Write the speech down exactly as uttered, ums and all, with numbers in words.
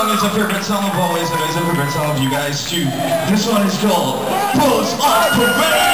song is a favorite song of always, and it's a favorite song of you guys too. This one is called Pulse Off Parade!